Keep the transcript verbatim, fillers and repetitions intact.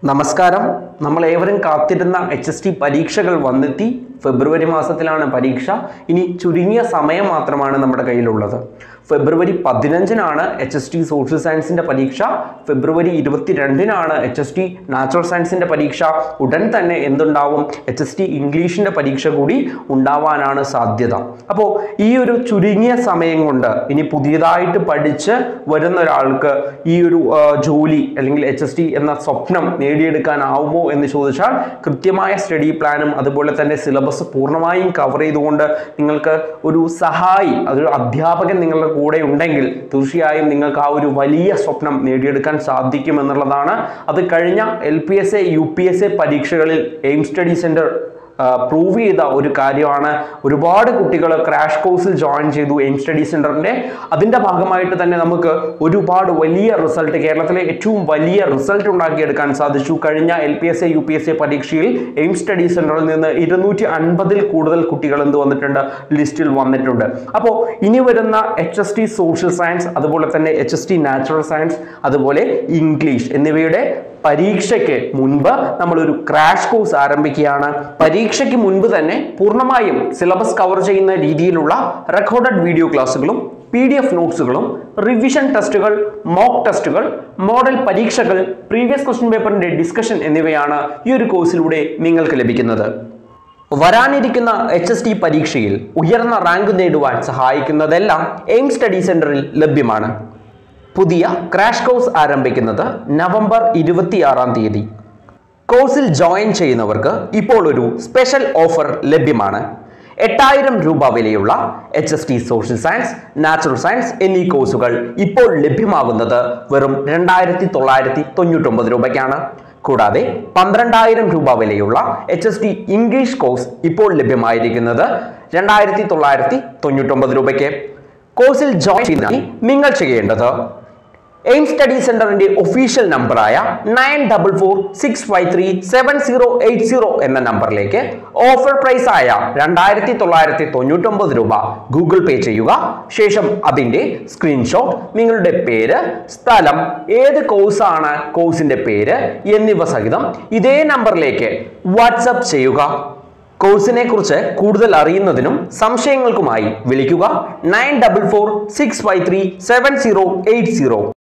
നമസ്കാരം. നമ്മൾ ഏവരും കാത്തിരുന്ന എച്ച് എസ് ടി പരീക്ഷകൾ വന്നെത്തി. ഫെബ്രുവരി മാസത്തിലാണ് പരീക്ഷ. ഇനി ചുരുങ്ങിയ സമയം മാത്രമാണ് നമ്മുടെ കയ്യിലുള്ളത്. ഫെബ്രുവരി പതിനഞ്ചിനാണ് എച്ച് എസ് ടി സോഷ്യൽ സയൻസിൻ്റെ പരീക്ഷ. ഫെബ്രുവരി ഇരുപത്തിരണ്ടിനാണ് എച്ച് എസ് ടി നാച്ചുറൽ സയൻസിൻ്റെ പരീക്ഷ. ഉടൻ തന്നെ എന്തുണ്ടാവും? എച്ച് എസ് ടി ഇംഗ്ലീഷിൻ്റെ പരീക്ഷ കൂടി ഉണ്ടാവാനാണ് സാധ്യത. അപ്പോൾ ഈ ഒരു ചുരുങ്ങിയ സമയം കൊണ്ട് ഇനി പുതിയതായിട്ട് പഠിച്ച് വരുന്ന ഒരാൾക്ക് ഈ ഒരു ജോലി അല്ലെങ്കിൽ എച്ച് എസ് ടി എന്ന സ്വപ്നം നേടിയെടുക്കാനാവുമോ എന്ന് ചോദിച്ചാൽ കൃത്യമായ സ്റ്റഡി പ്ലാനും അതുപോലെ തന്നെ സിലബസ് പൂർണ്ണമായും കവർ ചെയ്തുകൊണ്ട് നിങ്ങൾക്ക് ഒരു സഹായി, അതൊരു അധ്യാപകൻ നിങ്ങളുടെ കൂടെ ഉണ്ടെങ്കിൽ തീർച്ചയായും നിങ്ങൾക്ക് ആ ഒരു വലിയ സ്വപ്നം നേടിയെടുക്കാൻ സാധിക്കും എന്നുള്ളതാണ്. അത് കഴിഞ്ഞ L P S A U P S A പരീക്ഷകളിൽ എയിം സ്റ്റഡി സെന്റർ പ്രൂവ് ചെയ്ത ഒരു കാര്യമാണ്. ഒരുപാട് കുട്ടികൾ ക്രാഷ് കോഴ്സിൽ ജോയിൻ ചെയ്തു എയിം സ്റ്റഡി സെന്ററിൻ്റെ. അതിൻ്റെ ഭാഗമായിട്ട് തന്നെ നമുക്ക് ഒരുപാട് വലിയ റിസൾട്ട്, കേരളത്തിലെ ഏറ്റവും വലിയ റിസൾട്ട് ഉണ്ടാക്കിയെടുക്കാൻ സാധിച്ചു. കഴിഞ്ഞ L P S A U P S A പരീക്ഷയിൽ എയിം സ്റ്റഡി സെന്ററിൽ നിന്ന് ഇരുന്നൂറ്റി അൻപതിൽ കൂടുതൽ കുട്ടികൾ എന്ത് വന്നിട്ടുണ്ട്? ലിസ്റ്റിൽ വന്നിട്ടുണ്ട്. അപ്പോൾ ഇനി വരുന്ന H S T social science, അതുപോലെ തന്നെ H S T natural science, അതുപോലെ ഇംഗ്ലീഷ് എന്നിവയുടെ പരീക്ഷയ്ക്ക് മുൻപ് നമ്മളൊരു ക്രാഷ് കോഴ്സ് ആരംഭിക്കുകയാണ്. പരീക്ഷയ്ക്ക് മുൻപ് തന്നെ പൂർണ്ണമായും സിലബസ് കവർ ചെയ്യുന്ന രീതിയിലുള്ള റെക്കോർഡഡ് വീഡിയോ ക്ലാസ്സുകളും പി ഡി എഫ് നോട്ട്സുകളും റിവിഷൻ ടെസ്റ്റുകൾ, മോക്ക് ടെസ്റ്റുകൾ, മോഡൽ പരീക്ഷകൾ, പ്രീവിയസ് ക്വസ്റ്റ്യൻ പേപ്പറിന്റെ ഡിസ്കഷൻ എന്നിവയാണ് ഈ ഒരു കോഴ്സിലൂടെ നിങ്ങൾക്ക് ലഭിക്കുന്നത്. വരാനിരിക്കുന്ന എച്ച് എസ് ടി പരീക്ഷയിൽ ഉയർന്ന റാങ്ക് നേടുവാൻ സഹായിക്കുന്നതെല്ലാം എയിം സ്റ്റഡി സെന്ററിൽ ലഭ്യമാണ്. പുതിയ ക്രാഷ് കോഴ്സ് ആരംഭിക്കുന്നത് നവംബർ ഇരുപത്തിയാറാം തീയതി. കോഴ്സിൽ ജോയിൻ ചെയ്യുന്നവർക്ക് ഇപ്പോൾ ഒരു സ്പെഷ്യൽ ഓഫർ ലഭ്യമാണ്. എട്ടായിരം രൂപ വിലയുള്ള H S T social science, natural science എന്നീ കോഴ്സുകൾ ഇപ്പോൾ ലഭ്യമാകുന്നത് വെറും രണ്ടായിരത്തി തൊള്ളായിരത്തി തൊണ്ണൂറ്റൊമ്പത് രൂപയ്ക്കാണ്. കൂടാതെ പന്ത്രണ്ടായിരം രൂപ വിലയുള്ള H S T English course ഇപ്പോൾ ലഭ്യമായിരിക്കുന്നത് രണ്ടായിരത്തി തൊള്ളായിരത്തി തൊണ്ണൂറ്റൊമ്പത് രൂപയ്ക്ക്. കോഴ്സിൽ ജോയിൻ ചെയ്യുന്നതിനായി നിങ്ങൾ ചെയ്യേണ്ടത് എയിം സ്റ്റഡി സെന്ററിന്റെ ഒഫീഷ്യൽ നമ്പറായ nine double four six five three seven zero eight zero എന്ന നമ്പറിലേക്ക് ഓഫർ പ്രൈസ് ആയ രണ്ടായിരത്തി തൊള്ളായിരത്തി തൊണ്ണൂറ്റൊമ്പത് രൂപ ഗൂഗിൾ പേ ചെയ്യുക. ശേഷം അതിന്റെ സ്ക്രീൻഷോട്ട്, നിങ്ങളുടെ പേര്, സ്ഥലം, ഏത് കോഴ്സാണ്, കോഴ്സിന്റെ പേര് എന്നിവ സഹിതം ഇതേ നമ്പറിലേക്ക് വാട്സപ്പ് ചെയ്യുക. കോഴ്സിനെ കുറിച്ച് കൂടുതൽ അറിയുന്നതിനും സംശയങ്ങൾക്കുമായി വിളിക്കുക nine double four six five three seven zero eight zero.